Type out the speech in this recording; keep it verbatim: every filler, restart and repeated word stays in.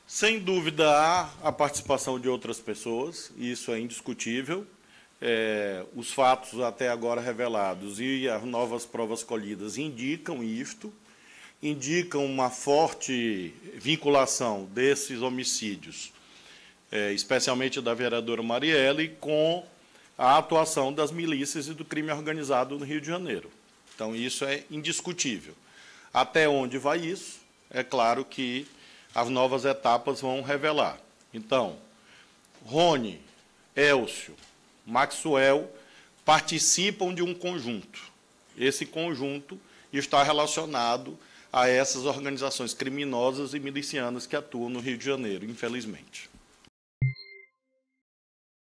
Sem dúvida, há a participação de outras pessoas, isso é indiscutível. É, os fatos até agora revelados e as novas provas colhidas indicam isto, indicam uma forte vinculação desses homicídios, é, especialmente da vereadora Marielle, com a atuação das milícias e do crime organizado no Rio de Janeiro. Então, isso é indiscutível. Até onde vai isso? É claro que as novas etapas vão revelar. Então, Rony, Elcio, Maxwell participam de um conjunto. Esse conjunto está relacionado a essas organizações criminosas e milicianas que atuam no Rio de Janeiro, infelizmente.